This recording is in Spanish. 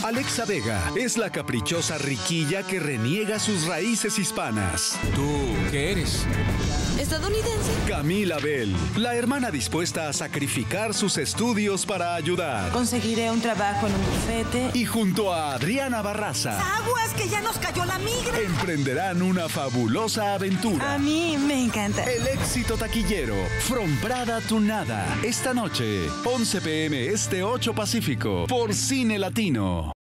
Alexa Vega es la caprichosa riquilla que reniega sus raíces hispanas. ¿Tú qué eres? ¿Estadounidense? Camila Bell, la hermana dispuesta a sacrificar sus estudios para ayudar. Conseguiré un trabajo en un bufete. Y junto a Adriana Barraza, ¡Aguas, que ya nos cayó la migra! emprenderán una fabulosa aventura. A mí me encanta. El éxito taquillero, From Prada to Nada. Esta noche, 11 p.m. Este 8 Pacífico, por Cine Latino.